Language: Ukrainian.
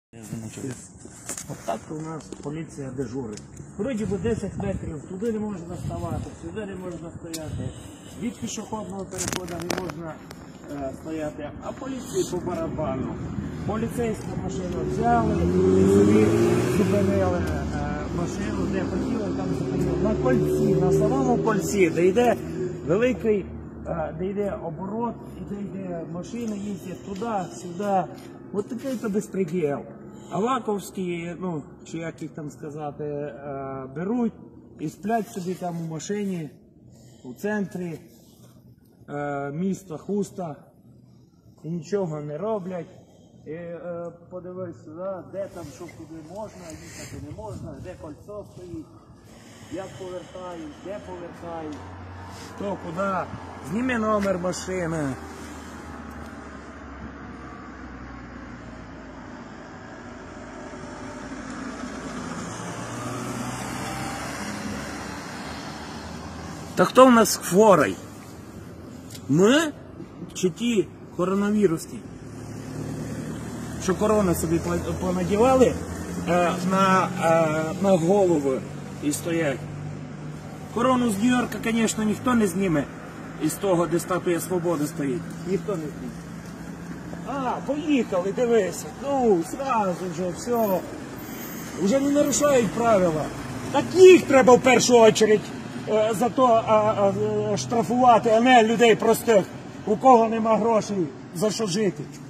Отак у нас поліція дежурить. Вроді би 10 метрів, туди не можна ставати, сюди не можна стояти. Від пішохідного переходу не можна стояти, а поліції по барабану. Поліцейську машину взяли і собі зупинили машину, де хотіли, там зупинили. На кольці, на самому кольці, де йде великий, де йде оборот, і де йде машини їздять туди, сюди. Ось такий то безпреділ. Аваковські, ну, чи як їх там сказати, беруть і сплять собі там у машині, у центрі міста Хуста, і нічого не роблять. І подивись сюди, де там, що куди можна, їхати не можна, де кольцо стоїть, як повертають, де повертають, хто куди, зніми номер машини. Та хто в нас хворий? Ми чи ті коронавірусні? Що корони собі понадівали на голову і стоять. Корону з Нью-Йорка, звісно, ніхто не зніме із того, де статуя Свободи стоїть. Ніхто не зніме. А, поїхали, дивися. Ну, зразу вже, все. Вже не нарушають правила. Так їх треба в першу чергу за то штрафувати, а не людей простих, у кого нема грошей за що жити.